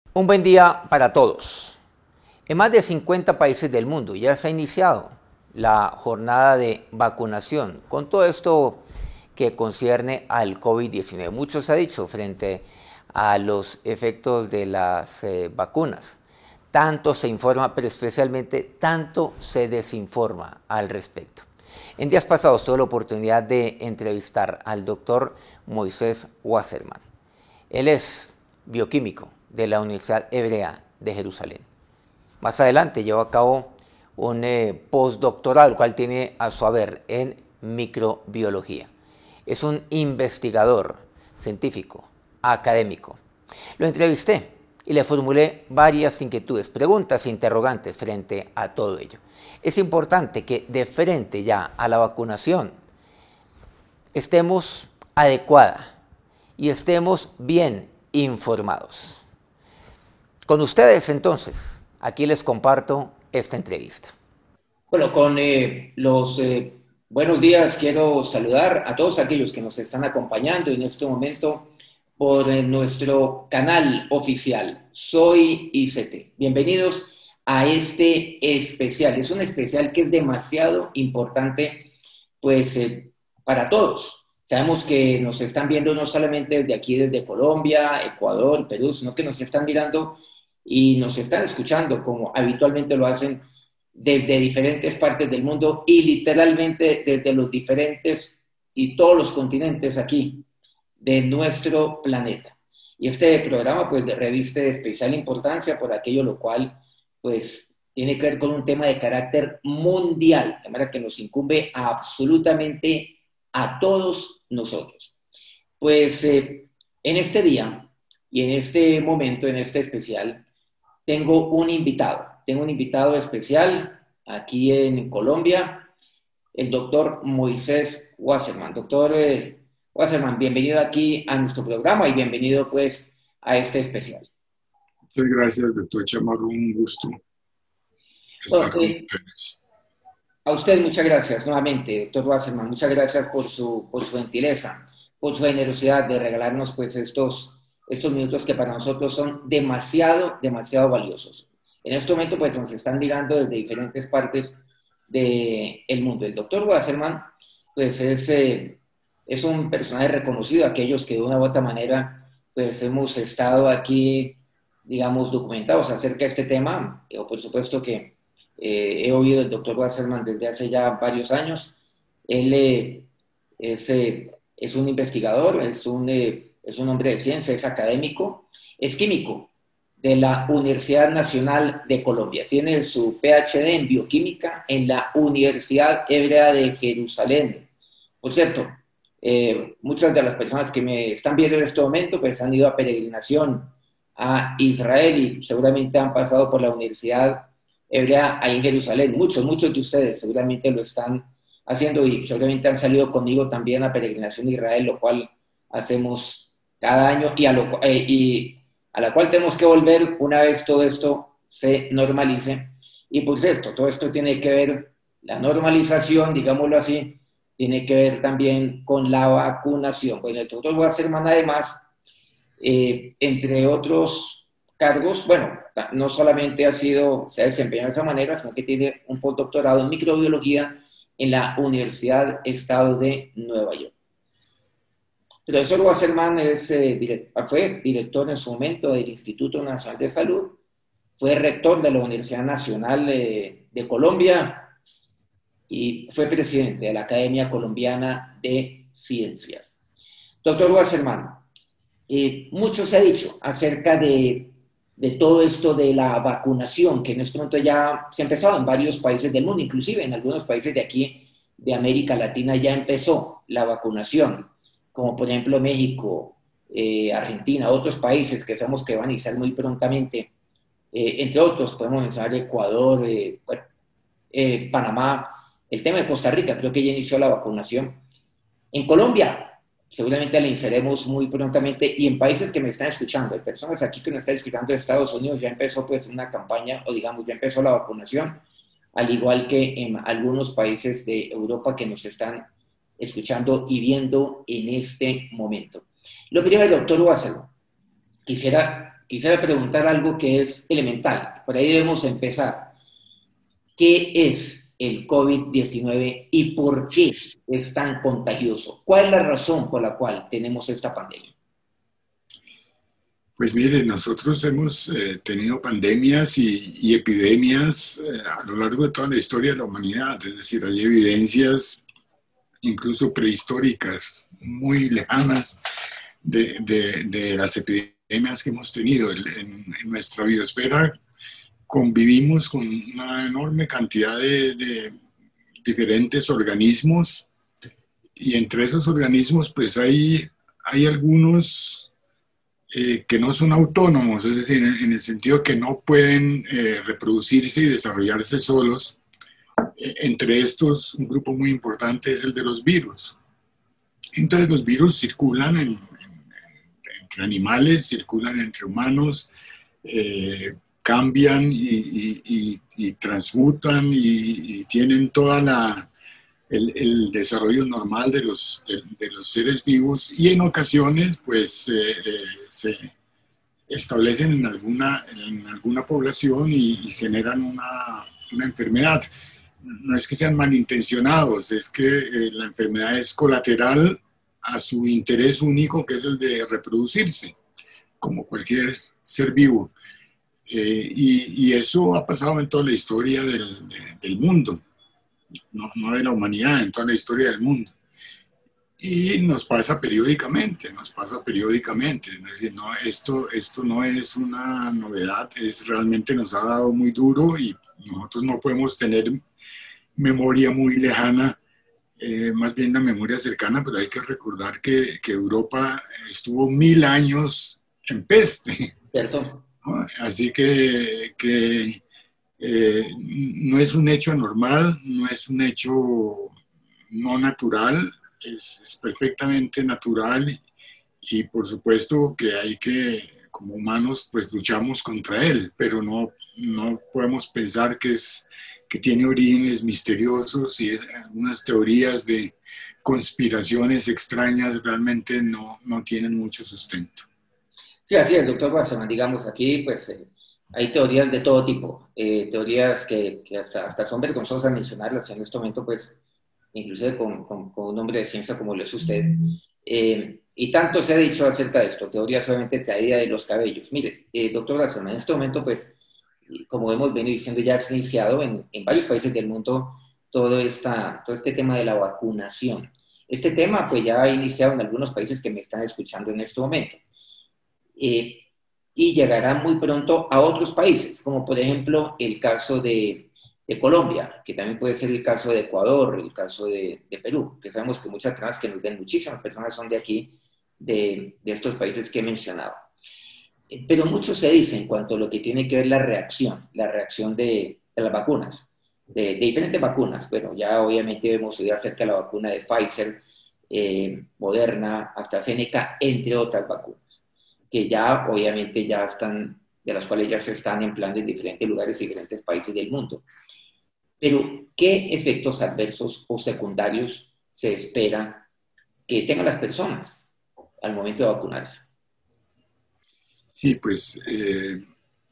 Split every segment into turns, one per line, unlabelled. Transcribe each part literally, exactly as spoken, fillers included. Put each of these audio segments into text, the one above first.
Un buen día para todos. En más de cincuenta países del mundo ya se ha iniciado la jornada de vacunación con todo esto que concierne al COVID diecinueve. Mucho se ha dicho frente a los efectos de las eh, vacunas. Tanto se informa, pero especialmente tanto se desinforma al respecto. En días pasados tuve la oportunidad de entrevistar al doctor Moisés Wasserman. Él es bioquímico de la Universidad Hebrea de Jerusalén. Más adelante llevó a cabo un eh, postdoctorado, el cual tiene a su haber en microbiología. Es un investigador científico, académico. Lo entrevisté y le formulé varias inquietudes, preguntas e interrogantes frente a todo ello. Es importante que de frente ya a la vacunación estemos adecuada y estemos bien informados. Con ustedes entonces, aquí les comparto esta entrevista.
Bueno, con eh, los eh, buenos días quiero saludar a todos aquellos que nos están acompañando en este momento por eh, nuestro canal oficial, Soy I C T. Bienvenidos a este especial. Es un especial que es demasiado importante, pues, eh, para todos. Sabemos que nos están viendo no solamente desde aquí, desde Colombia, Ecuador, Perú, sino que nos están mirando y nos están escuchando como habitualmente lo hacen desde diferentes partes del mundo y literalmente desde los diferentes y todos los continentes aquí de nuestro planeta. Y este programa pues reviste de especial importancia por aquello lo cual pues tiene que ver con un tema de carácter mundial, de manera que nos incumbe a absolutamente a todos nosotros. Pues eh, en este día y en este momento, en este especial, tengo un invitado, tengo un invitado especial aquí en Colombia, el doctor Moisés Wasserman. Doctor eh, Wasserman, bienvenido aquí a nuestro programa y bienvenido pues a este especial.
Muchas gracias, doctor Chamorro, un gusto estar
Bueno,
con
eh,
ustedes.
a usted muchas gracias nuevamente, doctor Wasserman, muchas gracias por su, por su gentileza, por su generosidad de regalarnos pues estos, estos minutos que para nosotros son demasiado, demasiado valiosos. En este momento pues nos están mirando desde diferentes partes del mundo. El doctor Wasserman pues es, eh, es un personaje reconocido, aquellos que de una u otra manera pues hemos estado aquí, digamos, documentados acerca de este tema, o por supuesto que eh, he oído del doctor Wasserman desde hace ya varios años. Él eh, es, eh, es un investigador, es un, eh, es un hombre de ciencia, es académico, es químico de la Universidad Nacional de Colombia. Tiene su P H D en bioquímica en la Universidad Hebrea de Jerusalén. Por cierto, eh, muchas de las personas que me están viendo en este momento pues han ido a peregrinación a Israel y seguramente han pasado por la Universidad Hebrea ahí en Jerusalén. Muchos, muchos de ustedes seguramente lo están haciendo y seguramente han salido conmigo también a peregrinación a Israel, lo cual hacemos cada año y a, lo, eh, y a la cual tenemos que volver una vez todo esto se normalice. Y por cierto, todo esto tiene que ver, la normalización, digámoslo así, tiene que ver también con la vacunación. Bueno, el doctor Wasserman además, eh, entre otros cargos, bueno, no solamente ha sido, se ha desempeñado de esa manera, sino que tiene un postdoctorado en microbiología en la Universidad Estado de Nueva York. El profesor Wasserman es, eh, direct, fue director en su momento del Instituto Nacional de Salud, fue rector de la Universidad Nacional eh, de Colombia y fue presidente de la Academia Colombiana de Ciencias. Doctor Wasserman, eh, mucho se ha dicho acerca de, de todo esto de la vacunación, que en este momento ya se ha empezado en varios países del mundo, inclusive en algunos países de aquí, de América Latina, ya empezó la vacunación, como por ejemplo México, eh, Argentina, otros países que sabemos que van a iniciar muy prontamente, eh, entre otros podemos mencionar Ecuador, eh, bueno, eh, Panamá, el tema de Costa Rica, creo que ya inició la vacunación. En Colombia, seguramente la iniciaremos muy prontamente, y en países que me están escuchando, hay personas aquí que me están escuchando de Estados Unidos, ya empezó pues una campaña, o digamos, ya empezó la vacunación, al igual que en algunos países de Europa que nos están escuchando y viendo en este momento. Lo primero, doctor Wasserman, quisiera quisiera preguntar algo que es elemental. Por ahí debemos empezar. ¿Qué es el COVID diecinueve y por qué es tan contagioso? ¿Cuál es la razón por la cual tenemos esta pandemia?
Pues mire, nosotros hemos eh, tenido pandemias y, y epidemias eh, a lo largo de toda la historia de la humanidad. Es decir, hay evidencias incluso prehistóricas, muy lejanas, de, de, de las epidemias que hemos tenido. En, en nuestra biosfera convivimos con una enorme cantidad de, de diferentes organismos, y entre esos organismos pues hay, hay algunos eh, que no son autónomos, es decir, en, en el sentido que no pueden eh, reproducirse y desarrollarse solos. Eh, entre estos, un grupo muy importante es el de los virus. Entonces los virus circulan en, en, entre animales, circulan entre humanos, eh, cambian y, y, y, y transmutan y, y tienen toda la, el, el desarrollo normal de los, de, de los seres vivos, y en ocasiones pues eh, eh, se establecen en alguna, en alguna población y, y generan una, una enfermedad. No es que sean malintencionados, es que eh, la enfermedad es colateral a su interés único, que es el de reproducirse, como cualquier ser vivo. Eh, y, y eso ha pasado en toda la historia del, de, del mundo, no, no de la humanidad, en toda la historia del mundo. Y nos pasa periódicamente, nos pasa periódicamente. Es decir, no, esto, esto no es una novedad, es, realmente nos ha dado muy duro, y nosotros no podemos tener memoria muy lejana, eh, más bien la memoria cercana, pero hay que recordar que, que Europa estuvo mil años en peste.
¿Cierto?
¿No? Así que, que eh, no es un hecho anormal, no es un hecho no natural, es, es perfectamente natural, y por supuesto que hay que, como humanos, pues luchamos contra él, pero no, no podemos pensar que, es, que tiene orígenes misteriosos, y algunas teorías de conspiraciones extrañas realmente no, no tienen mucho sustento.
Sí, así es, doctor Wasserman. Digamos, aquí pues eh, hay teorías de todo tipo, eh, teorías que, que hasta, hasta son vergonzosas mencionarlas en este momento, pues, inclusive con, con, con un hombre de ciencia como lo es usted. Eh, y tanto se ha dicho acerca de esto, teoría solamente caída de los cabellos. Mire, eh, doctor Wasserman, en este momento, pues, como hemos venido diciendo, ya se ha iniciado en, en varios países del mundo todo, esta, todo este tema de la vacunación. Este tema, pues, ya ha iniciado en algunos países que me están escuchando en este momento. Eh, y llegará muy pronto a otros países, como por ejemplo el caso de, de Colombia, que también puede ser el caso de Ecuador, el caso de, de Perú, que sabemos que muchas personas que nos ven, muchísimas personas son de aquí, de, de estos países que he mencionado. Eh, pero mucho se dice en cuanto a lo que tiene que ver la reacción, la reacción de, de las vacunas, de, de diferentes vacunas. Bueno, ya obviamente hemos oído acerca de la vacuna de Pfizer, eh, Moderna, AstraZeneca, entre otras vacunas, que ya obviamente ya están, de las cuales ya se están empleando en diferentes lugares y diferentes países del mundo. Pero, ¿qué efectos adversos o secundarios se espera que tengan las personas al momento de vacunarse?
Sí, pues eh,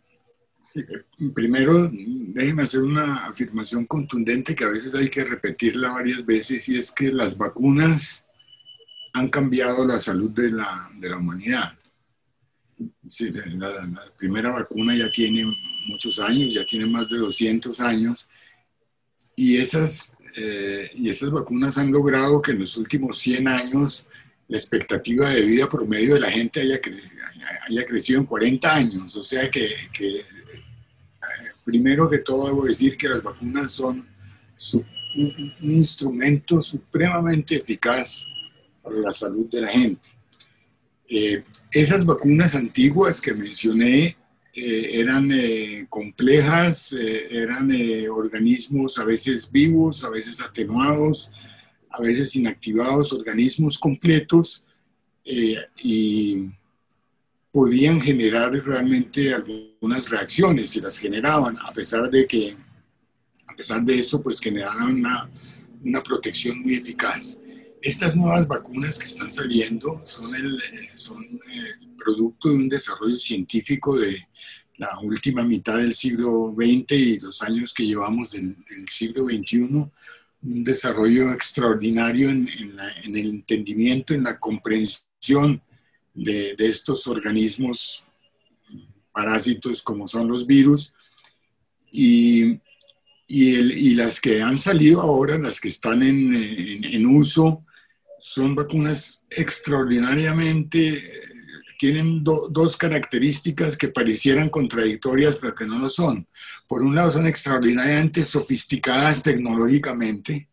primero déjenme hacer una afirmación contundente que a veces hay que repetirla varias veces, y es que las vacunas han cambiado la salud de la, de la humanidad. Sí, la, la primera vacuna ya tiene muchos años, ya tiene más de doscientos años, y esas, eh, y esas vacunas han logrado que en los últimos cien años la expectativa de vida promedio de la gente haya, cre haya crecido en cuarenta años. O sea que, que, primero que todo debo decir que las vacunas son su, un, un instrumento supremamente eficaz para la salud de la gente. Eh, esas vacunas antiguas que mencioné eh, eran eh, complejas, eh, eran eh, organismos a veces vivos, a veces atenuados, a veces inactivados, organismos completos, eh, y podían generar realmente algunas reacciones, y las generaban, a pesar de que, a pesar de eso, pues generaban una, una protección muy eficaz. Estas nuevas vacunas que están saliendo son el, son el producto de un desarrollo científico de la última mitad del siglo veinte y los años que llevamos del, del siglo veintiuno, un desarrollo extraordinario en, en, la, en el entendimiento, en la comprensión de, de estos organismos parásitos como son los virus, y, y, el, y las que han salido ahora, las que están en, en, en uso, son vacunas extraordinariamente, tienen do, dos características que parecieran contradictorias, pero que no lo son. Por un lado, son extraordinariamente sofisticadas tecnológicamente,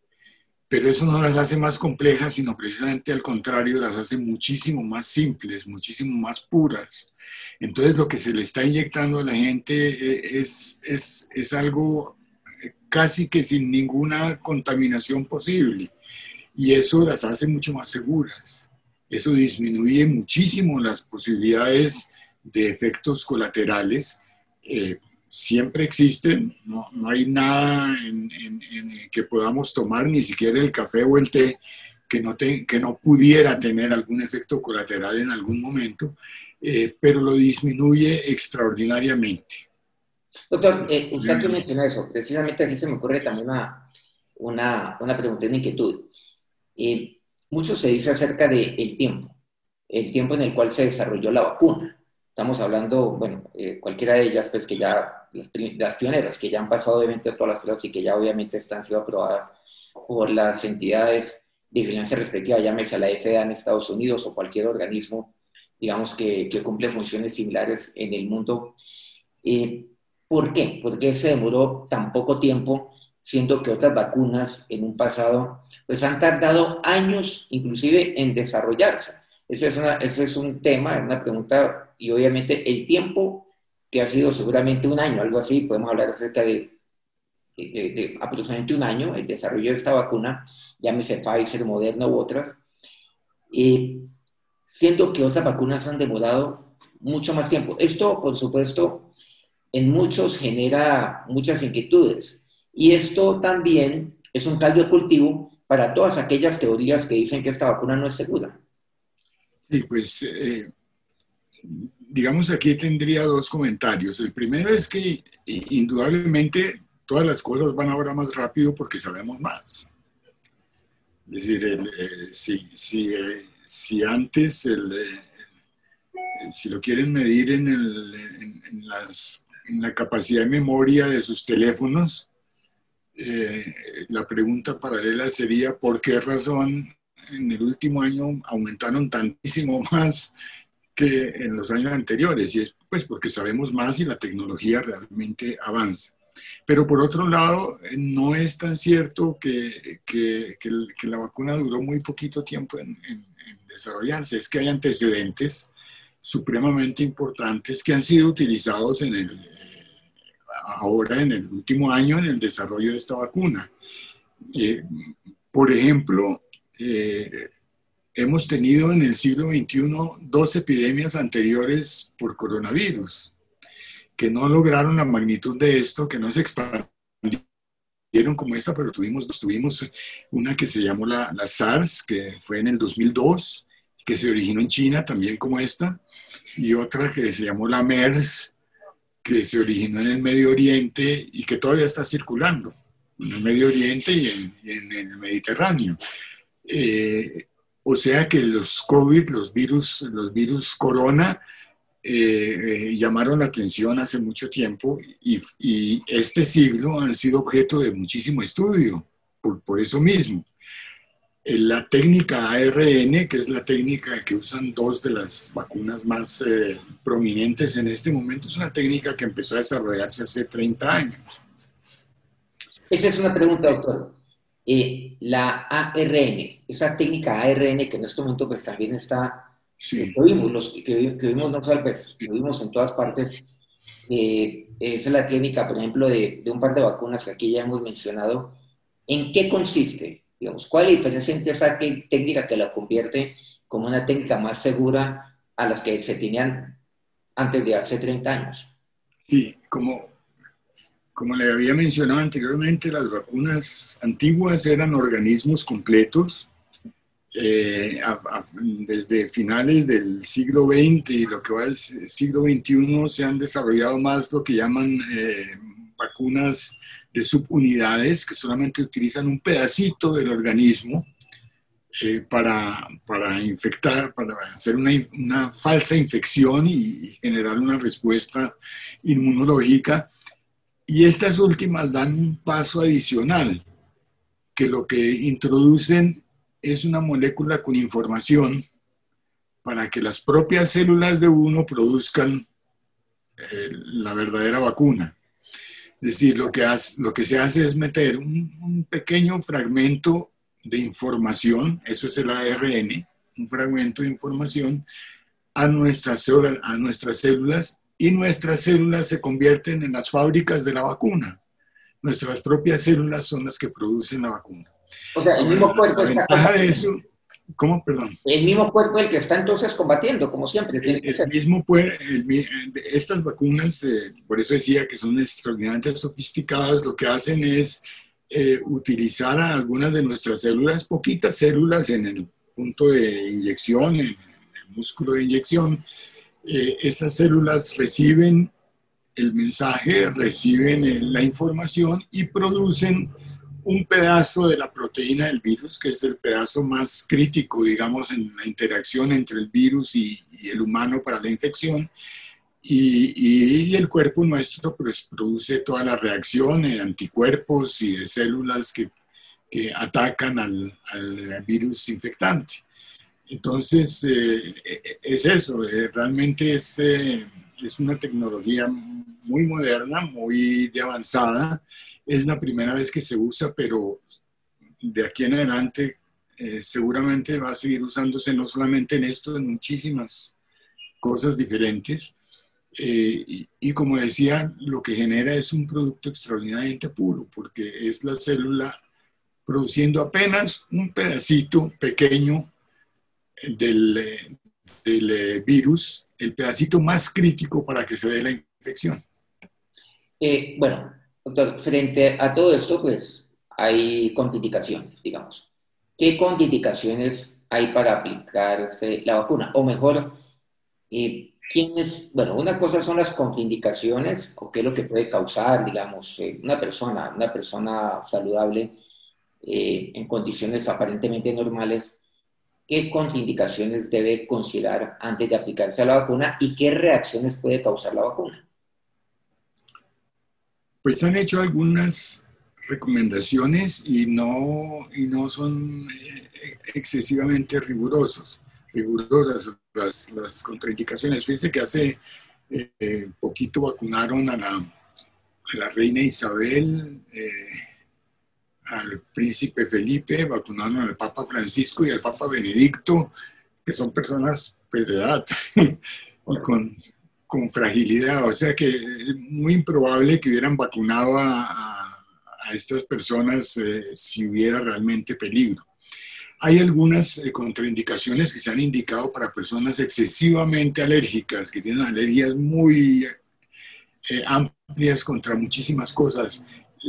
pero eso no las hace más complejas, sino precisamente al contrario, las hace muchísimo más simples, muchísimo más puras. Entonces, lo que se le está inyectando a la gente es, es, es algo casi que sin ninguna contaminación posible. Y eso las hace mucho más seguras. Eso disminuye muchísimo las posibilidades de efectos colaterales. Eh, siempre existen, no, no hay nada en, en, en que podamos tomar, ni siquiera el café o el té, que no, te, que no pudiera tener algún efecto colateral en algún momento, eh, pero lo disminuye extraordinariamente.
Doctor, eh, usted que menciona eso, precisamente aquí se me ocurre también una, una, una pregunta, una inquietud. Eh, mucho se dice acerca del tiempo, el tiempo en el cual se desarrolló la vacuna. Estamos hablando, bueno, eh, cualquiera de ellas, pues que ya, las, las pioneras, que ya han pasado obviamente todas las pruebas y que ya obviamente están siendo aprobadas por las entidades de vigilancia respectiva, llámese la F D A en Estados Unidos o cualquier organismo, digamos, que, que cumple funciones similares en el mundo. Eh, ¿Por qué? ¿Por qué se demoró tan poco tiempo, siendo que otras vacunas en un pasado pues han tardado años inclusive en desarrollarse? Eso es, una, eso es un tema, una pregunta, y obviamente el tiempo que ha sido seguramente un año, algo así, podemos hablar acerca de, de, de, de aproximadamente un año, el desarrollo de esta vacuna, llámese Pfizer, Moderna u otras, eh, siendo que otras vacunas han demorado mucho más tiempo. Esto, por supuesto, en muchos genera muchas inquietudes, y esto también es un caldo de cultivo para todas aquellas teorías que dicen que esta vacuna no es segura.
Sí, pues eh, digamos aquí tendría dos comentarios. El primero es que indudablemente todas las cosas van ahora más rápido porque sabemos más. Es decir, el, eh, si, si, eh, si antes, el, eh, si lo quieren medir en, el, en, en, las, en la capacidad de memoria de sus teléfonos, eh, la pregunta paralela sería ¿por qué razón en el último año aumentaron tantísimo más que en los años anteriores? Y es pues porque sabemos más y la tecnología realmente avanza. Pero por otro lado, no es tan cierto que, que, que, que la vacuna duró muy poquito tiempo en, en, en desarrollarse. Es que hay antecedentes supremamente importantes que han sido utilizados en el, ahora en el último año en el desarrollo de esta vacuna. Eh, por ejemplo, eh, hemos tenido en el siglo veintiuno dos epidemias anteriores por coronavirus que no lograron la magnitud de esto, que no se expandieron como esta, pero tuvimos, tuvimos una que se llamó la, la SARS, que fue en el dos mil dos, que se originó en China también como esta, y otra que se llamó la MERS, que se originó en el Medio Oriente y que todavía está circulando en el Medio Oriente y en, y en el Mediterráneo. Eh, o sea que los COVID, los virus, los virus corona, eh, eh, llamaron la atención hace mucho tiempo y, y este siglo han sido objeto de muchísimo estudio por, por eso mismo. La técnica A R N, que es la técnica que usan dos de las vacunas más eh, prominentes en este momento, es una técnica que empezó a desarrollarse hace treinta años.
Esa es una pregunta, doctor. Eh, la A R N, esa técnica A R N que en este momento pues también está,
sí.
que vimos, los, que, que vimos no solo pues, que vimos en todas partes, eh, esa es la técnica, por ejemplo, de, de un par de vacunas que aquí ya hemos mencionado. ¿En qué consiste? Digamos, ¿cuál es la diferencia entre esa técnica que la convierte como una técnica más segura a las que se tenían antes de hace treinta años?
Sí, como, como le había mencionado anteriormente, las vacunas antiguas eran organismos completos Eh, a, a, desde finales del siglo veinte y lo que va del siglo veintiuno se han desarrollado más lo que llaman eh, vacunas de subunidades, que solamente utilizan un pedacito del organismo eh, para, para infectar, para hacer una, una falsa infección y generar una respuesta inmunológica. Y estas últimas dan un paso adicional, que lo que introducen es una molécula con información para que las propias células de uno produzcan eh, la verdadera vacuna. Es decir, lo que, hace, lo que se hace es meter un, un pequeño fragmento de información, eso es el A R N, un fragmento de información a nuestras células, a nuestras células, y nuestras células se convierten en las fábricas de la vacuna. Nuestras propias células son las que producen la vacuna.
O sea, el mismo cuerpo
la
está
ventaja de eso, ¿cómo? Perdón.
El mismo cuerpo el que está entonces combatiendo, como siempre. Tiene que
el,
ser.
el mismo el, estas vacunas, eh, por eso decía que son extraordinariamente sofisticadas, lo que hacen es eh, utilizar a algunas de nuestras células, poquitas células en el punto de inyección, en el músculo de inyección. Eh, esas células reciben el mensaje, reciben la información y producen un pedazo de la proteína del virus, que es el pedazo más crítico, digamos, en la interacción entre el virus y, y el humano para la infección. Y, y, y el cuerpo nuestro pues, produce toda la reacción de anticuerpos y de células que, que atacan al, al virus infectante. Entonces, eh, es eso, eh, realmente es, eh, es una tecnología muy moderna, muy de avanzada. Es la primera vez que se usa, pero de aquí en adelante eh, seguramente va a seguir usándose no solamente en esto, en muchísimas cosas diferentes. Eh, y, y como decía, lo que genera es un producto extraordinariamente puro, porque es la célula produciendo apenas un pedacito pequeño del, del virus, el pedacito más crítico para que se dé la infección.
Eh, bueno, doctor, frente a todo esto, pues hay contraindicaciones, digamos. ¿Qué contraindicaciones hay para aplicarse la vacuna? O mejor, eh, ¿quiénes? Bueno, una cosa son las contraindicaciones, o qué es lo que puede causar, digamos, eh, una persona, una persona saludable eh, en condiciones aparentemente normales. ¿Qué contraindicaciones debe considerar antes de aplicarse a la vacuna y qué reacciones puede causar la vacuna?
Pues han hecho algunas recomendaciones y no, y no son excesivamente rigurosos, rigurosas las, las contraindicaciones. Fíjense que hace eh, poquito vacunaron a la, a la reina Isabel, eh, al príncipe Felipe, vacunaron al Papa Francisco y al Papa Benedicto, que son personas pues, de edad y con, con fragilidad. O sea que es muy improbable que hubieran vacunado a, a, a estas personas eh, si hubiera realmente peligro. Hay algunas eh, contraindicaciones que se han indicado para personas excesivamente alérgicas, que tienen alergias muy eh, amplias contra muchísimas cosas.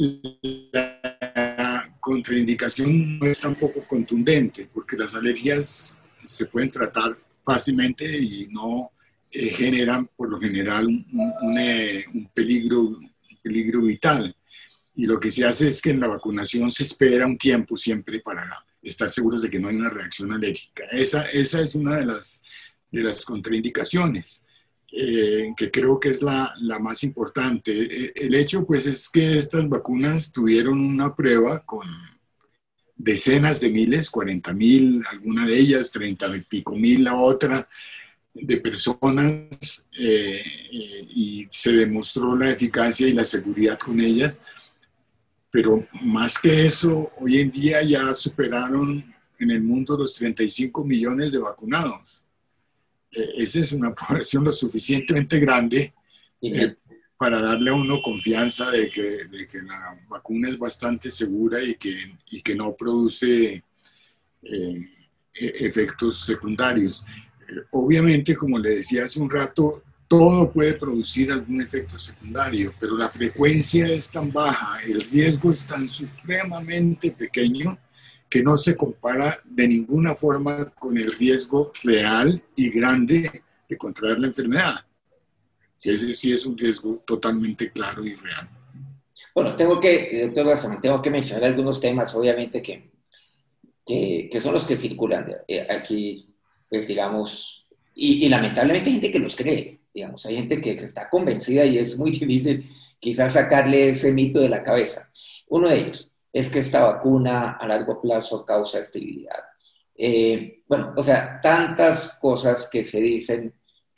La contraindicación no es tampoco contundente, porque las alergias se pueden tratar fácilmente y no eh, generan por lo general un, un, un, eh, un, peligro, un peligro vital. Y lo que se hace es que en la vacunación se espera un tiempo siempre para estar seguros de que no hay una reacción alérgica. Esa, esa es una de las, de las contraindicaciones. Eh, que creo que es la, la más importante. Eh, el hecho pues es que estas vacunas tuvieron una prueba con decenas de miles, cuarenta mil, alguna de ellas, treinta y pico mil la otra, de personas eh, y se demostró la eficacia y la seguridad con ellas, pero más que eso, hoy en día ya superaron en el mundo los treinta y cinco millones de vacunados. Esa es una población lo suficientemente grande eh, para darle a uno confianza de que, de que la vacuna es bastante segura y que, y que no produce eh, efectos secundarios. Eh, obviamente, como le decía hace un rato, todo puede producir algún efecto secundario, pero la frecuencia es tan baja, el riesgo es tan supremamente pequeño que no se compara de ninguna forma con el riesgo real y grande de contraer la enfermedad. Ese sí es un riesgo totalmente claro y real.
Bueno, tengo que, doctor Wasserman, tengo que mencionar algunos temas, obviamente, que, que, que son los que circulan eh, aquí, pues digamos, y, y lamentablemente hay gente que los cree, digamos, hay gente que, que está convencida y es muy difícil quizás sacarle ese mito de la cabeza. Uno de ellos es que esta vacuna a largo plazo causa esterilidad. Eh, bueno, o sea, tantas cosas que se dicen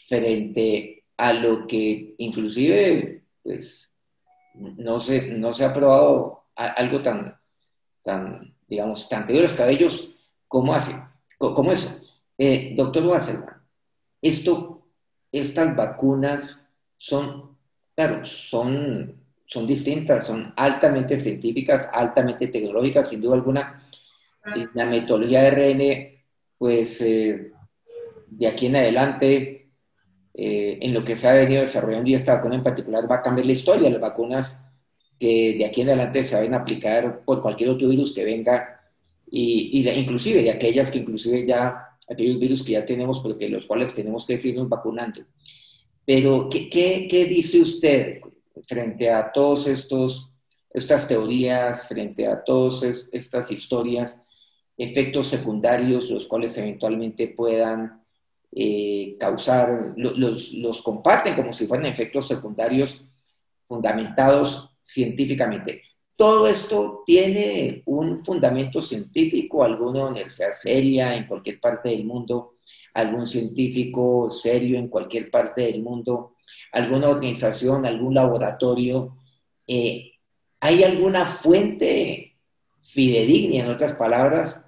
frente a lo que inclusive, pues, no se, no se ha probado algo tan, tan, digamos, tan de los cabellos como hace, como eso. Eh, doctor Wasserman, esto, estas vacunas son, claro, son, son distintas, son altamente científicas, altamente tecnológicas, sin duda alguna. La metodología de R N, pues, eh, de aquí en adelante, eh, en lo que se ha venido desarrollando y esta vacuna en particular va a cambiar la historia. Las vacunas que de aquí en adelante se van a aplicar por cualquier otro virus que venga y, y de, inclusive de aquellas que inclusive ya, aquellos virus que ya tenemos, porque los cuales tenemos que seguirnos vacunando. Pero, ¿qué, qué, qué dice usted frente a todos estos, estas teorías, frente a todas es, estas historias, efectos secundarios, los cuales eventualmente puedan eh, causar, lo, los, los comparten como si fueran efectos secundarios fundamentados científicamente? ¿Todo esto tiene un fundamento científico? ¿Alguna universidad seria en cualquier parte del mundo? ¿Algún científico serio en cualquier parte del mundo? ¿Alguna organización, algún laboratorio? Eh, ¿Hay alguna fuente fidedigna, en otras palabras,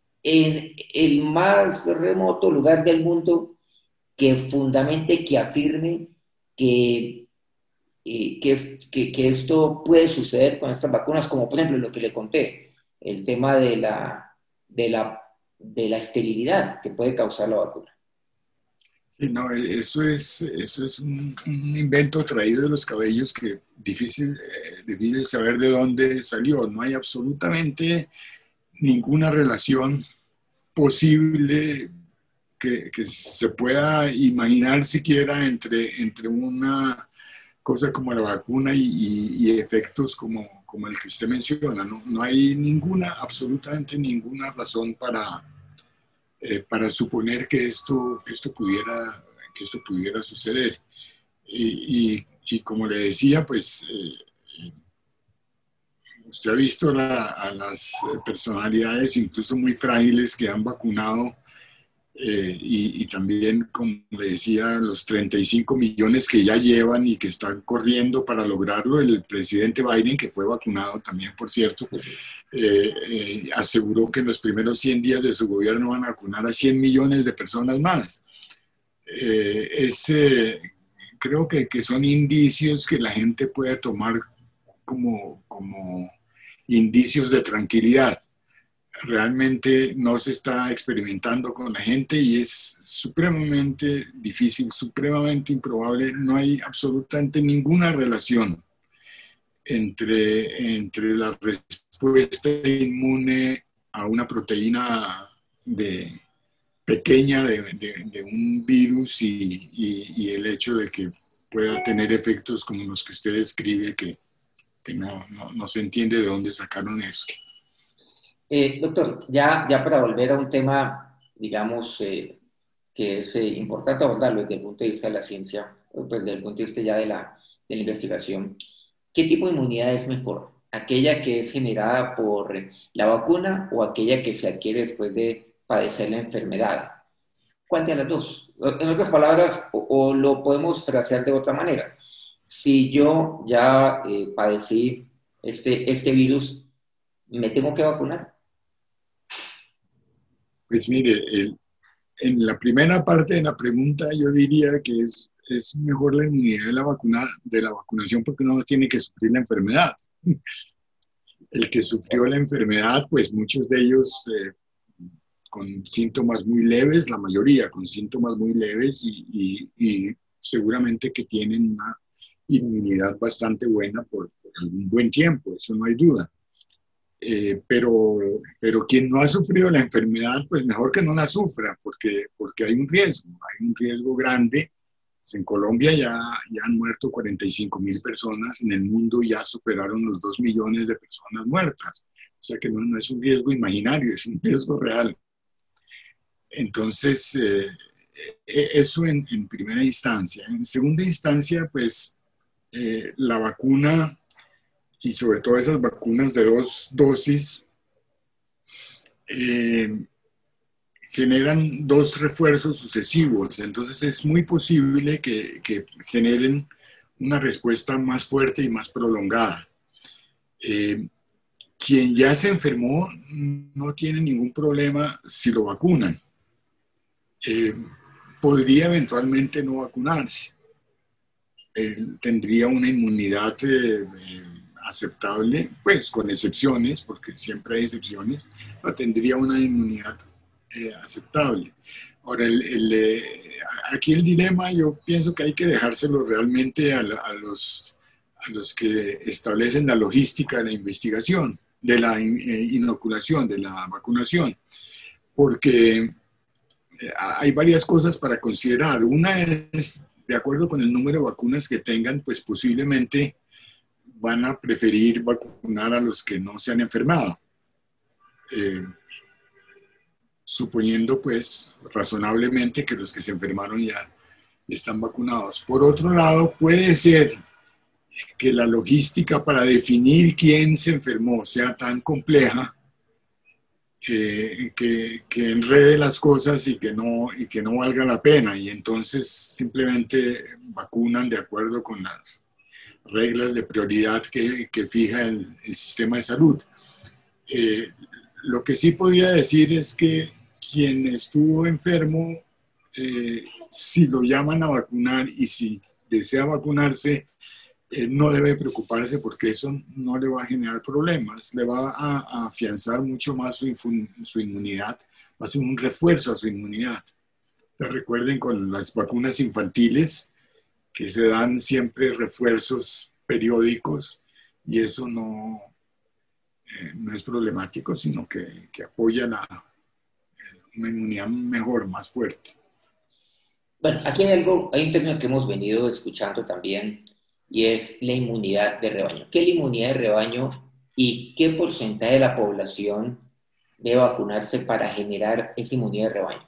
en el más remoto lugar del mundo que fundamente, que afirme que Y que, que, que esto puede suceder con estas vacunas, como por ejemplo lo que le conté, el tema de la, de la, de la esterilidad que puede causar la vacuna?
Sí, no, eso es, eso es un, un invento traído de los cabellos que difícil, eh, difícil saber de dónde salió. No hay absolutamente ninguna relación posible que, que se pueda imaginar siquiera entre, entre una cosa como la vacuna y, y, y efectos como, como el que usted menciona. No, no hay ninguna, absolutamente ninguna razón para, eh, para suponer que esto, que, esto pudiera, que esto pudiera suceder. Y, y, y como le decía, pues eh, usted ha visto la, a las personalidades incluso muy frágiles que han vacunado. Eh, y, y también, como le decía, los treinta y cinco millones que ya llevan y que están corriendo para lograrlo. El presidente Biden, que fue vacunado también, por cierto, eh, eh, aseguró que en los primeros cien días de su gobierno van a vacunar a cien millones de personas más. Eh, es, eh, creo que, que son indicios que la gente puede tomar como, como indicios de tranquilidad. Realmente no se está experimentando con la gente y es supremamente difícil, supremamente improbable. No hay absolutamente ninguna relación entre, entre la respuesta inmune a una proteína de, pequeña de, de, de un virus y, y, y el hecho de que pueda tener efectos como los que usted describe, que, que no, no, no se entiende de dónde sacaron eso.
Eh, doctor, ya, ya para volver a un tema, digamos, eh, que es eh, importante abordarlo desde el punto de vista de la ciencia, pues desde el punto de vista ya de la, de la investigación, ¿qué tipo de inmunidad es mejor? ¿Aquella que es generada por la vacuna o aquella que se adquiere después de padecer la enfermedad? ¿Cuál de las dos? En otras palabras, o, o lo podemos frasear de otra manera. Si yo ya eh, padecí este, este virus, ¿me tengo que vacunar?
Pues mire, el, en la primera parte de la pregunta yo diría que es, es mejor la inmunidad de la, vacuna, de la vacunación porque uno no tiene que sufrir la enfermedad. El que sufrió la enfermedad, pues muchos de ellos eh, con síntomas muy leves, la mayoría con síntomas muy leves y, y, y seguramente que tienen una inmunidad bastante buena por, por algún buen tiempo, eso no hay duda. Eh, pero, pero quien no ha sufrido la enfermedad, pues mejor que no la sufra, porque, porque hay un riesgo, hay un riesgo grande. Pues en Colombia ya, ya han muerto cuarenta y cinco mil personas, en el mundo ya superaron los dos millones de personas muertas. O sea que no, no es un riesgo imaginario, es un riesgo real. Entonces, eh, eso en, en primera instancia. En segunda instancia, pues eh, la vacuna y sobre todo esas vacunas de dos dosis eh, generan dos refuerzos sucesivos. Entonces es muy posible que, que generen una respuesta más fuerte y más prolongada. Eh, quien ya se enfermó no tiene ningún problema si lo vacunan. Eh, podría eventualmente no vacunarse. Eh, tendría una inmunidad eh, eh, aceptable, pues con excepciones, porque siempre hay excepciones, pero tendría una inmunidad eh, aceptable. Ahora, el, el, eh, aquí el dilema yo pienso que hay que dejárselo realmente a, la, a, los, a los que establecen la logística de la investigación, de la in, eh, inoculación, de la vacunación, porque hay varias cosas para considerar. Una es, de acuerdo con el número de vacunas que tengan, pues posiblemente van a preferir vacunar a los que no se han enfermado. Eh, suponiendo pues razonablemente que los que se enfermaron ya están vacunados. Por otro lado, puede ser que la logística para definir quién se enfermó sea tan compleja Eh, que, que enrede las cosas y que, no, y que no valga la pena, y entonces simplemente vacunan de acuerdo con las reglas de prioridad que, que fija el, el sistema de salud. Eh, lo que sí podría decir es que quien estuvo enfermo, eh, si lo llaman a vacunar y si desea vacunarse, Eh, no debe preocuparse porque eso no le va a generar problemas, le va a, a afianzar mucho más su, su inmunidad, va a ser un refuerzo a su inmunidad. Entonces, recuerden con las vacunas infantiles que se dan siempre refuerzos periódicos y eso no, eh, no es problemático, sino que, que apoya la, una inmunidad mejor, más fuerte.
Bueno, aquí hay algo, hay un término que hemos venido escuchando también, y es la inmunidad de rebaño. ¿Qué es la inmunidad de rebaño y qué porcentaje de la población debe vacunarse para generar esa inmunidad de rebaño?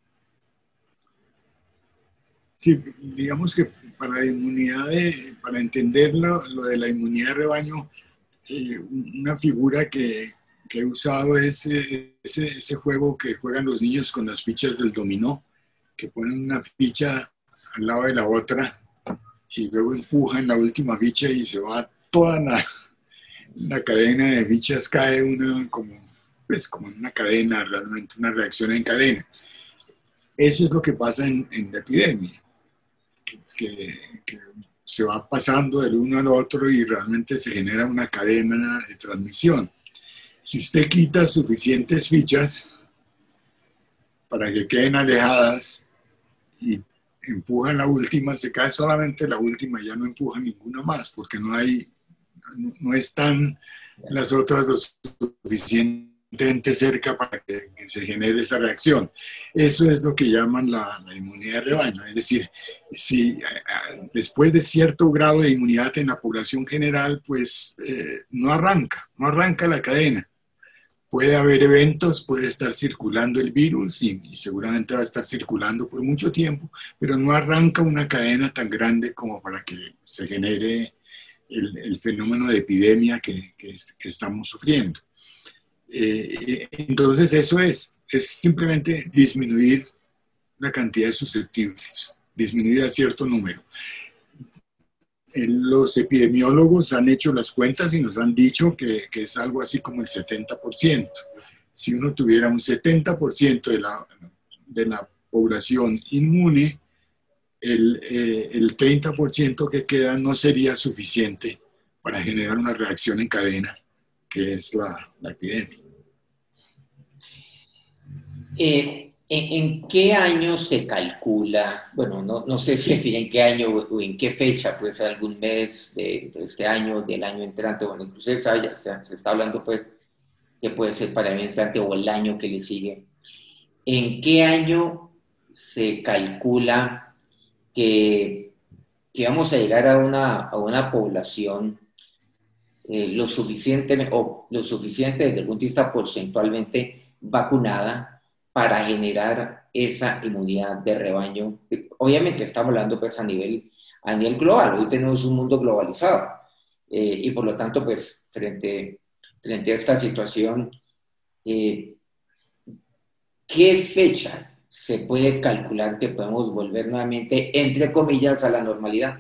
Sí, digamos que para la inmunidad de, para entender lo, lo de la inmunidad de rebaño, eh, una figura que, que he usado es ese, ese juego que juegan los niños con las fichas del dominó, que ponen una ficha al lado de la otra y luego empujan la última ficha y se va toda la, la cadena de fichas, cae una como, pues, como una cadena, realmente una reacción en cadena. Eso es lo que pasa en, en la epidemia, que, que, que se va pasando del uno al otro y realmente se genera una cadena de transmisión. Si usted quita suficientes fichas para que queden alejadas y empujan la última, se cae solamente la última y ya no empuja ninguna más, porque no hay, no, no están las otras lo suficientemente cerca para que, que se genere esa reacción. Eso es lo que llaman la, la inmunidad de rebaño, es decir, si después de cierto grado de inmunidad en la población general, pues eh, no arranca, no arranca la cadena. Puede haber eventos, puede estar circulando el virus y, y seguramente va a estar circulando por mucho tiempo, pero no arranca una cadena tan grande como para que se genere el, el fenómeno de epidemia que, que, que estamos sufriendo. Eh, entonces eso es, es simplemente disminuir la cantidad de susceptibles, disminuir a cierto número. Los epidemiólogos han hecho las cuentas y nos han dicho que, que es algo así como el setenta por ciento. Si uno tuviera un setenta por ciento de la, de la población inmune, el, eh, el treinta por ciento que queda no sería suficiente para generar una reacción en cadena, que es la, la epidemia.
Eh, ¿en, ¿En qué año se calcula? Bueno, no, no sé si decir en qué año o en qué fecha, pues algún mes de, de este año, del año entrante, bueno, inclusive se, se, se está hablando pues que puede ser para el año entrante o el año que le sigue, ¿en qué año se calcula que, que vamos a llegar a una, a una población eh, lo suficiente, o lo suficiente desde el punto de vista porcentualmente vacunada para generar esa inmunidad de rebaño? Obviamente estamos hablando pues a nivel, a nivel global, hoy tenemos un mundo globalizado eh, y por lo tanto pues frente, frente a esta situación, eh, ¿qué fecha se puede calcular que podemos volver nuevamente, entre comillas, a la normalidad?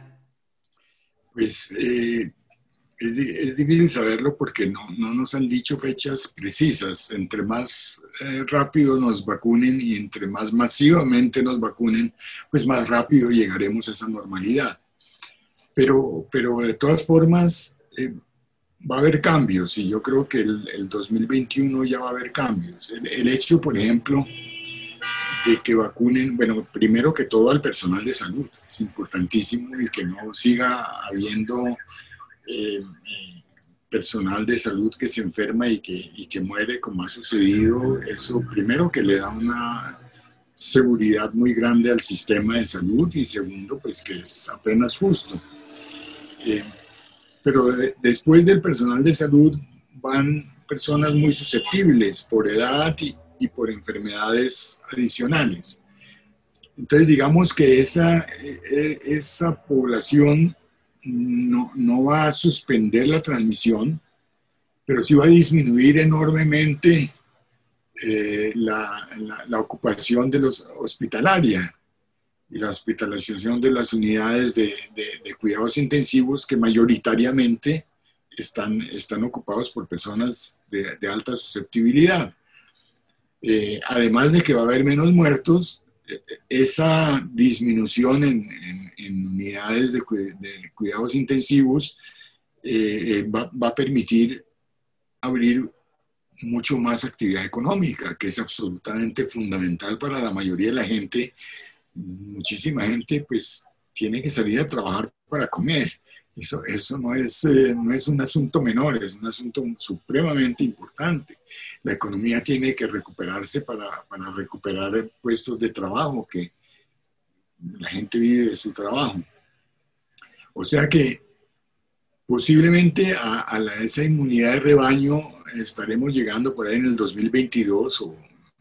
Pues eh, es, di- es difícil saberlo porque no, no nos han dicho fechas precisas. Entre más eh, rápido nos vacunen y entre más masivamente nos vacunen, pues más rápido llegaremos a esa normalidad. Pero, pero de todas formas, eh, va a haber cambios y yo creo que el, el dos mil veintiuno ya va a haber cambios. El, el hecho, por ejemplo, de que vacunen, bueno, primero que todo al personal de salud, es importantísimo y que no siga habiendo eh, eh, personal de salud que se enferma y que, y que muere como ha sucedido. Eso primero que le da una seguridad muy grande al sistema de salud y segundo, pues que es apenas justo. Eh, pero de, después del personal de salud van personas muy susceptibles por edad y, y por enfermedades adicionales. Entonces, digamos que esa, eh, esa población no, no va a suspender la transmisión, pero sí va a disminuir enormemente eh, la, la, la ocupación de los hospitalaria y la hospitalización de las unidades de, de, de cuidados intensivos que mayoritariamente están, están ocupados por personas de, de alta susceptibilidad. Eh, además de que va a haber menos muertos, eh, esa disminución en, en, en unidades de, de, cuidados intensivos eh, va, va a permitir abrir mucho más actividad económica, que es absolutamente fundamental para la mayoría de la gente. Muchísima gente pues tiene que salir a trabajar para comer. Eso, eso no, es, eh, no es un asunto menor, es un asunto supremamente importante. La economía tiene que recuperarse para, para recuperar puestos de trabajo, que la gente vive de su trabajo. O sea que posiblemente a, a la, esa inmunidad de rebaño estaremos llegando por ahí en el dos mil veintidós, o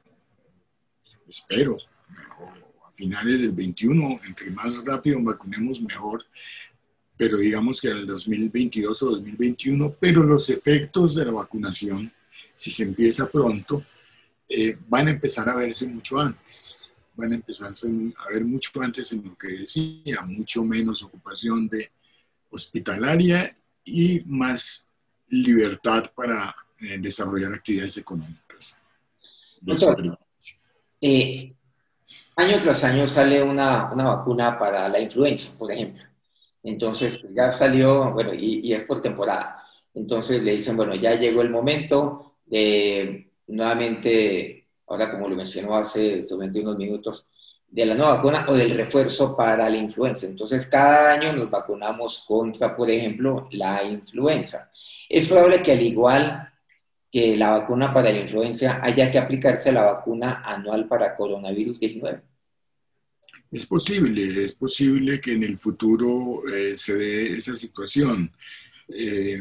espero, o a finales del veintiuno. Entre más rápido vacunemos, mejor. Pero digamos que en el dos mil veintidós o dos mil veintiuno, pero los efectos de la vacunación, si se empieza pronto, eh, van a empezar a verse mucho antes. Van a empezar a ver mucho antes en lo que decía, mucho menos ocupación de hospitalaria y más libertad para eh, desarrollar actividades económicas.
Doctor, eh, año tras año sale una, una vacuna para la influenza, por ejemplo. Entonces ya salió, bueno, y, y es por temporada. Entonces le dicen, bueno, ya llegó el momento de nuevamente, ahora como lo mencionó hace solamente unos minutos, de la nueva vacuna o del refuerzo para la influenza. Entonces cada año nos vacunamos contra, por ejemplo, la influenza. Es probable que al igual que la vacuna para la influenza haya que aplicarse la vacuna anual para coronavirus diecinueve.
Es posible, es posible que en el futuro eh, se dé esa situación. Eh,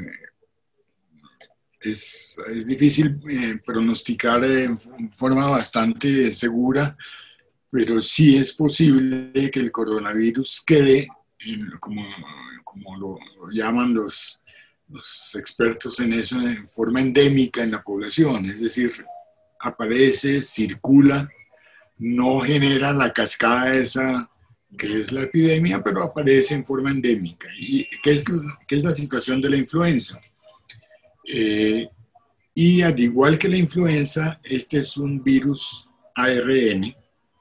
es, es difícil eh, pronosticar en forma bastante segura, pero sí es posible que el coronavirus quede, en, como, como lo, lo llaman los, los expertos en eso, en forma endémica en la población, es decir, aparece, circula, no genera la cascada esa que es la epidemia, pero aparece en forma endémica. ¿Y qué es, qué es la situación de la influenza? Eh, y al igual que la influenza, este es un virus A R N,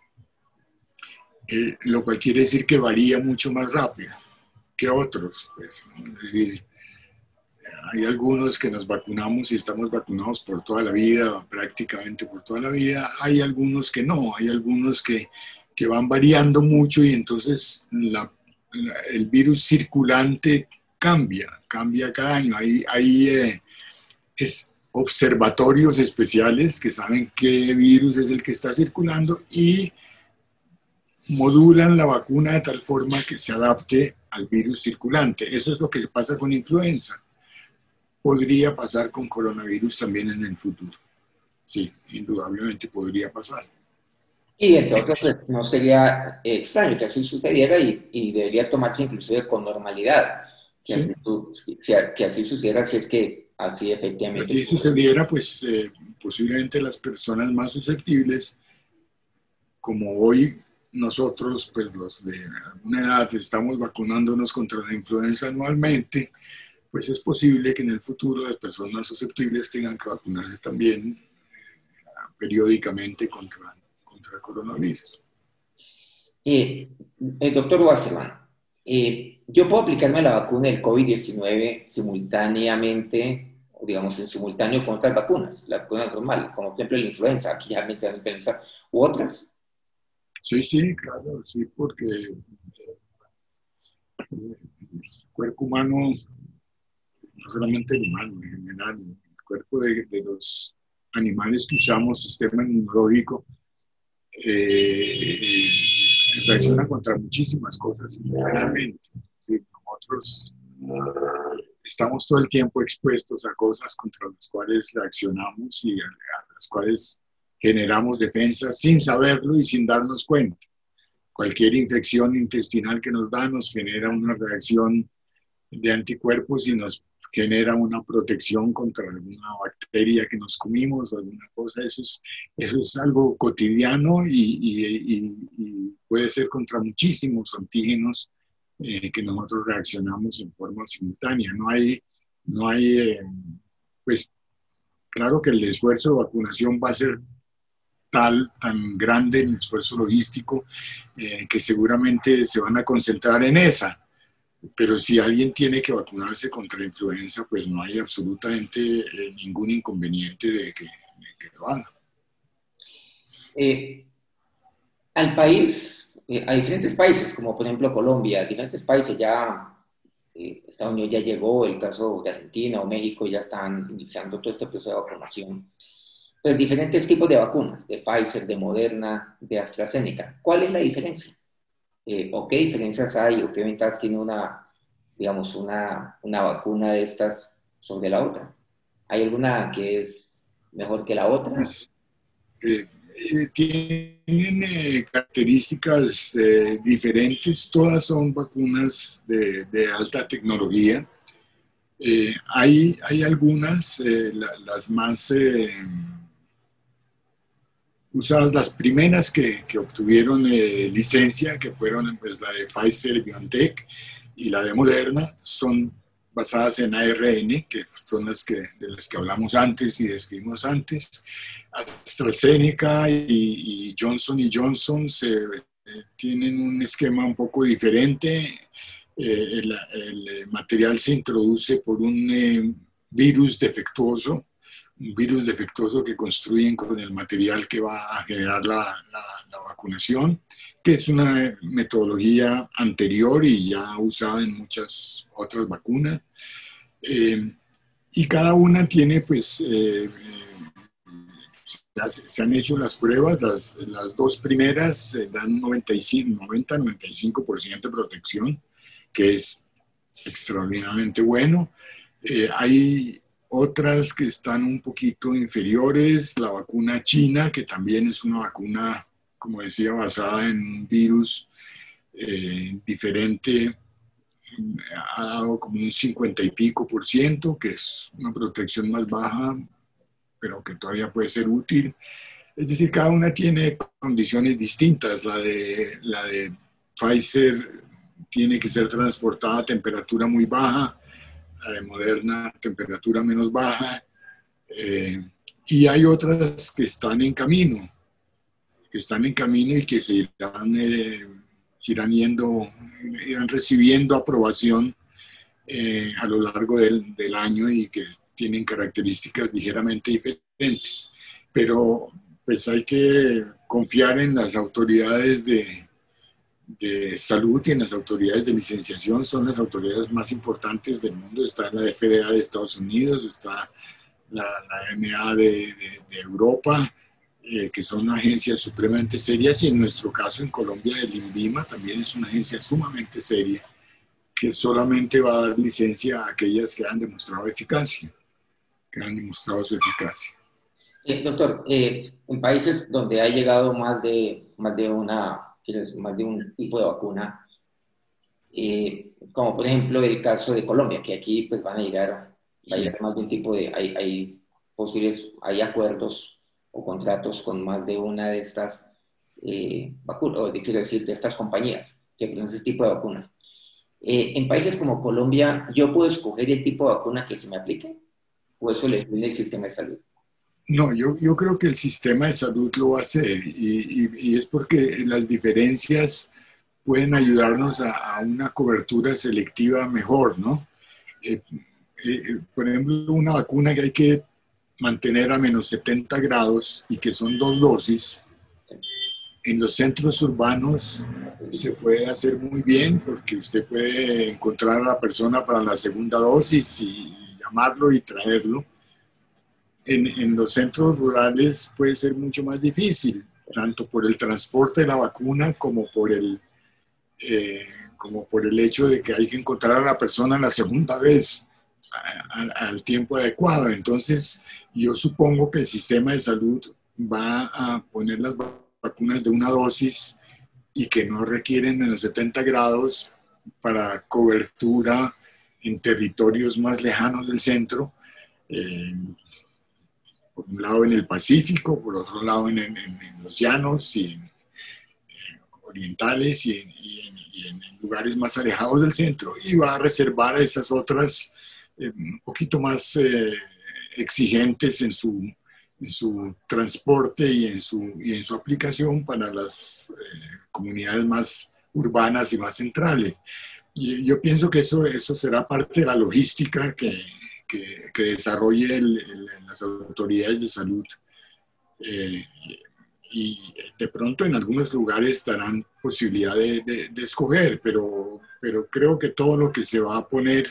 eh, lo cual quiere decir que varía mucho más rápido que otros. Pues, ¿no? Es decir, hay algunos que nos vacunamos y estamos vacunados por toda la vida, prácticamente por toda la vida. Hay algunos que no, hay algunos que, que van variando mucho y entonces la, la, el virus circulante cambia, cambia cada año. Hay, hay, eh, es, observatorios especiales que saben qué virus es el que está circulando y modulan la vacuna de tal forma que se adapte al virus circulante. Eso es lo que pasa con influenza. Podría pasar con coronavirus también en el futuro. Sí, indudablemente podría pasar.
Y entre otras, pues, no sería extraño que así sucediera y, y debería tomarse inclusive con normalidad. Que,
Sí.
así, que así sucediera si es que así efectivamente...
Si sucediera, pues eh, posiblemente las personas más susceptibles, como hoy nosotros, pues los de alguna edad, estamos vacunándonos contra la influenza anualmente, pues es posible que en el futuro las personas susceptibles tengan que vacunarse también eh, periódicamente contra, contra el coronavirus.
Eh, el doctor Wasserman, eh, yo puedo aplicarme la vacuna del COVID diecinueve simultáneamente, o digamos en simultáneo con otras vacunas, la vacuna normal, como por ejemplo la influenza, aquí ya mencioné la influenza, u otras.
Sí, sí, claro, sí, porque eh, el cuerpo humano, no solamente el humano, en general, el cuerpo de, de los animales que usamos, sistema inmunológico, eh, eh, reacciona contra muchísimas cosas simultáneamente. ¿Sí? Nosotros estamos todo el tiempo expuestos a cosas contra las cuales reaccionamos y a, a las cuales generamos defensas sin saberlo y sin darnos cuenta. Cualquier infección intestinal que nos da nos genera una reacción de anticuerpos y nos genera una protección contra alguna bacteria que nos comimos o alguna cosa. Eso es, eso es algo cotidiano y, y, y, y puede ser contra muchísimos antígenos eh, que nosotros reaccionamos en forma simultánea. No hay, no hay eh, pues claro que el esfuerzo de vacunación va a ser tal, tan grande, el esfuerzo logístico, eh, que seguramente se van a concentrar en esa. Pero si alguien tiene que vacunarse contra la influenza, pues no hay absolutamente eh, ningún inconveniente de que, de que lo haga.
Eh, al país, eh, a diferentes países, como por ejemplo Colombia, diferentes países ya, eh, Estados Unidos ya llegó, el caso de Argentina o México ya están iniciando todo este proceso de vacunación. Pues diferentes tipos de vacunas, de Pfizer, de Moderna, de AstraZeneca. ¿Cuál es la diferencia? Eh, ¿O qué diferencias hay o qué ventajas tiene una, digamos, una, una vacuna de estas sobre la otra? ¿Hay alguna que es mejor que la otra?
Pues, eh, eh, tienen eh, características eh, diferentes, todas son vacunas de, de alta tecnología. Eh, hay, hay algunas, eh, la, las más eh, usadas, las primeras que, que obtuvieron eh, licencia, que fueron pues, la de Pfizer, BioNTech y la de Moderna, son basadas en A R N, que son las que, de las que hablamos antes y describimos antes. AstraZeneca y, y Johnson y Johnson se, eh, tienen un esquema un poco diferente. Eh, el, el material se introduce por un eh, virus defectuoso, un virus defectuoso que construyen con el material que va a generar la, la, la vacunación, que es una metodología anterior y ya usada en muchas otras vacunas. Eh, y cada una tiene, pues, eh, se, se han hecho las pruebas, las, las dos primeras eh, dan noventa a noventa y cinco por ciento de protección, que es extraordinariamente bueno. Eh, hay otras que están un poquito inferiores, la vacuna china, que también es una vacuna, como decía, basada en un virus eh, diferente, ha dado como un cincuenta y pico por ciento, que es una protección más baja, pero que todavía puede ser útil. Es decir, cada una tiene condiciones distintas. La de, la de Pfizer tiene que ser transportada a temperatura muy baja, la de Moderna temperatura menos baja, eh, y hay otras que están en camino, que están en camino y que se irán, eh, irán yendo, irán recibiendo aprobación eh, a lo largo del, del año y que tienen características ligeramente diferentes. Pero pues hay que confiar en las autoridades de, de salud y en las autoridades de licenciación. Son las autoridades más importantes del mundo. Está la F D A de Estados Unidos, está la, la E M A de, de, de Europa, eh, que son agencias supremamente serias, y en nuestro caso en Colombia el INVIMA también es una agencia sumamente seria, que solamente va a dar licencia a aquellas que han demostrado eficacia, que han demostrado su eficacia.
Eh, doctor, eh, en países donde ha llegado más de, más de, una, más de un tipo de vacuna, eh, como por ejemplo el caso de Colombia, que aquí pues van a llegar, va a llegar más de un tipo de, hay, hay posibles, hay acuerdos o contratos con más de una de estas eh, vacunas, o de, quiero decir, de estas compañías que producen ese tipo de vacunas. Eh, en países como Colombia, ¿yo puedo escoger el tipo de vacuna que se me aplique? ¿O eso le define el sistema de salud?
No, yo, yo creo que el sistema de salud lo va a hacer, y, y, y es porque las diferencias pueden ayudarnos a, a una cobertura selectiva mejor, ¿no? Eh, eh, por ejemplo, una vacuna que hay que mantener a menos setenta grados y que son dos dosis, en los centros urbanos se puede hacer muy bien porque usted puede encontrar a la persona para la segunda dosis y llamarlo y traerlo. En, en los centros rurales puede ser mucho más difícil, tanto por el transporte de la vacuna como por el, eh, como por el hecho de que hay que encontrar a la persona la segunda vez a, a, al tiempo adecuado. Entonces, yo supongo que el sistema de salud va a poner las vacunas de una dosis y que no requieren menos setenta grados para cobertura en territorios más lejanos del centro. Eh, por un lado en el Pacífico, por otro lado en, en, en los llanos y en, en orientales y, en, y, en, y en lugares más alejados del centro, y va a reservar a esas otras eh, un poquito más eh, exigentes en su, en su transporte y en su, y en su aplicación para las eh, comunidades más urbanas y más centrales. Y yo pienso que eso, eso será parte de la logística que Que, que desarrolle el, el, las autoridades de salud, eh, y de pronto en algunos lugares darán posibilidad de, de, de escoger, pero, pero creo que todo lo que se va a poner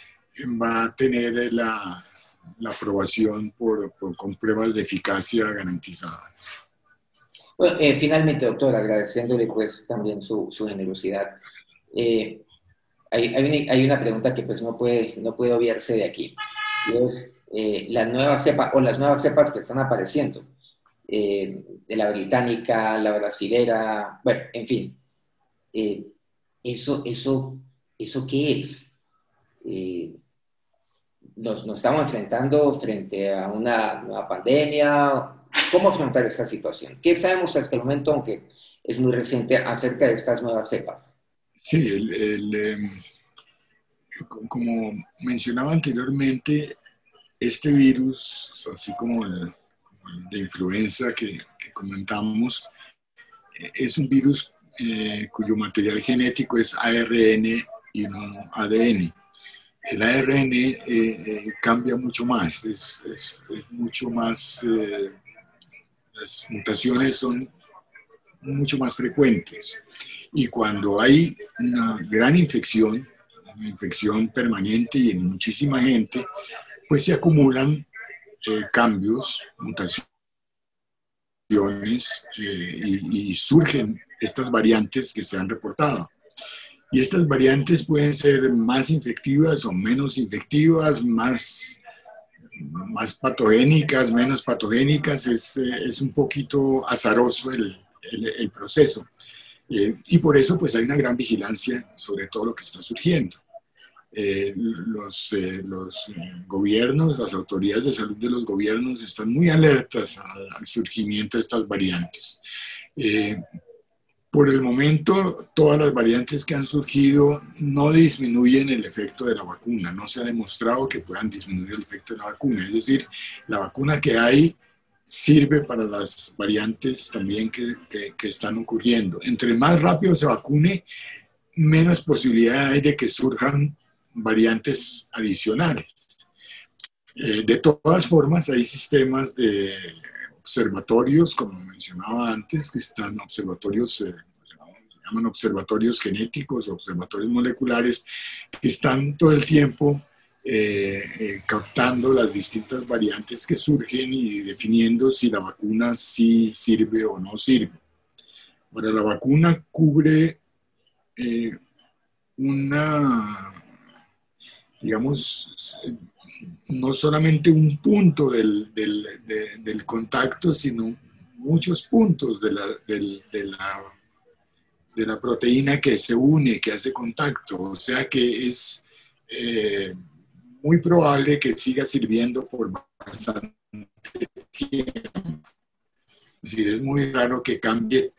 va a tener la, la aprobación por, por, con pruebas de eficacia garantizadas.
Bueno, eh, finalmente, doctor, agradeciéndole pues también su, su generosidad. Eh, Hay, hay, una, hay una pregunta que pues no puede, no puede obviarse de aquí, y es eh, las nuevas cepas, o las nuevas cepas que están apareciendo, eh, de la británica, la brasilera, bueno, en fin, eh, eso, eso, ¿eso qué es? Eh, nos, nos estamos enfrentando frente a una nueva pandemia. ¿Cómo afrontar esta situación? ¿Qué sabemos hasta el momento, aunque es muy reciente, acerca de estas nuevas cepas?
Sí, el, el, eh, como mencionaba anteriormente, este virus, así como el, como el de influenza que, que comentamos, es un virus eh, cuyo material genético es A R N y no A D N. El A R N eh, eh, cambia mucho más, es, es, es mucho más, eh, las mutaciones son mucho más frecuentes. Y cuando hay una gran infección, una infección permanente y en muchísima gente, pues se acumulan eh, cambios, mutaciones, eh, y, y surgen estas variantes que se han reportado. Y estas variantes pueden ser más infectivas o menos infectivas, más, más patogénicas, menos patogénicas. Es, es un poquito azaroso el, el, el proceso. Eh, y por eso pues hay una gran vigilancia sobre todo lo que está surgiendo. Eh, los, eh, los gobiernos, las autoridades de salud de los gobiernos están muy alertas al, al surgimiento de estas variantes. Eh, por el momento, todas las variantes que han surgido no disminuyen el efecto de la vacuna. No se ha demostrado que puedan disminuir el efecto de la vacuna. Es decir, la vacuna que hay sirve para las variantes también que, que, que están ocurriendo. Entre más rápido se vacune, menos posibilidad hay de que surjan variantes adicionales. Eh, de todas formas, hay sistemas de observatorios, como mencionaba antes, que están observatorios, eh, se llaman observatorios genéticos, observatorios moleculares, que están todo el tiempo eh, eh, captando las distintas variantes que surgen y definiendo si la vacuna sí sirve o no sirve. Ahora, la vacuna cubre eh, una, digamos, no solamente un punto del, del, de, del contacto, sino muchos puntos de la, del, de, la, de la proteína que se une, que hace contacto. O sea que es eh, muy probable que siga sirviendo por bastante tiempo. Es decir, es muy raro que cambie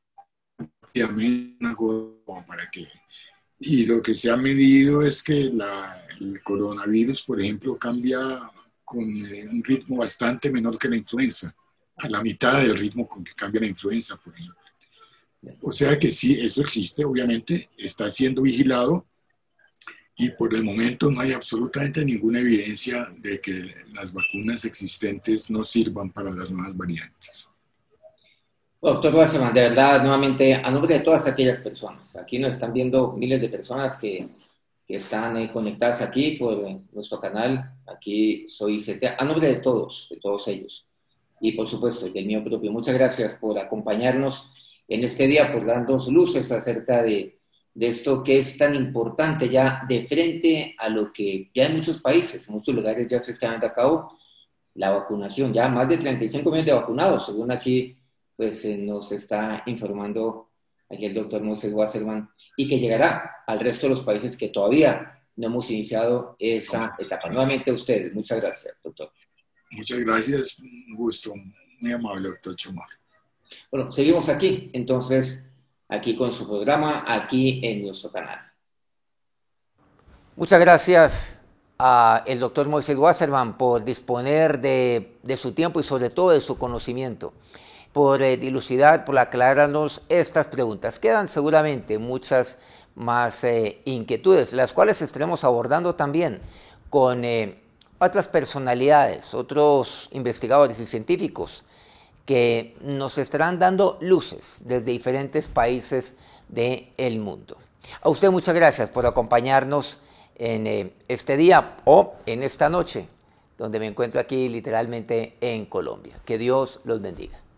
como para que... Y lo que se ha medido es que la, el coronavirus, por ejemplo, cambia con un ritmo bastante menor que la influenza, a la mitad del ritmo con que cambia la influenza, por ejemplo. O sea que sí, eso existe, obviamente, está siendo vigilado y por el momento no hay absolutamente ninguna evidencia de que las vacunas existentes no sirvan para las nuevas variantes.
Doctor Wasserman, de verdad, nuevamente, a nombre de todas aquellas personas, aquí nos están viendo miles de personas que, que están eh, conectadas aquí por eh, nuestro canal, aquí soy I C T, a nombre de todos, de todos ellos, y por supuesto, del mío propio, muchas gracias por acompañarnos en este día, por darnos luces acerca de, de esto que es tan importante ya de frente a lo que ya en muchos países, en muchos lugares ya se está llevando a cabo, la vacunación, ya más de treinta y cinco millones de vacunados, según aquí pues eh, nos está informando aquí el doctor Moisés Wasserman, y que llegará al resto de los países que todavía no hemos iniciado esa etapa. Nuevamente a ustedes, muchas gracias, doctor.
Muchas gracias, un gusto, muy amable, doctor Chamorro.
Bueno, seguimos aquí, entonces, aquí con su programa, aquí en nuestro canal.
Muchas gracias al doctor Moisés Wasserman por disponer de, de su tiempo y sobre todo de su conocimiento, por eh, dilucidar, por aclararnos estas preguntas. Quedan seguramente muchas más eh, inquietudes, las cuales estaremos abordando también con eh, otras personalidades, otros investigadores y científicos que nos estarán dando luces desde diferentes países del mundo. A usted muchas gracias por acompañarnos en eh, este día o en esta noche, donde me encuentro aquí literalmente en Colombia. Que Dios los bendiga.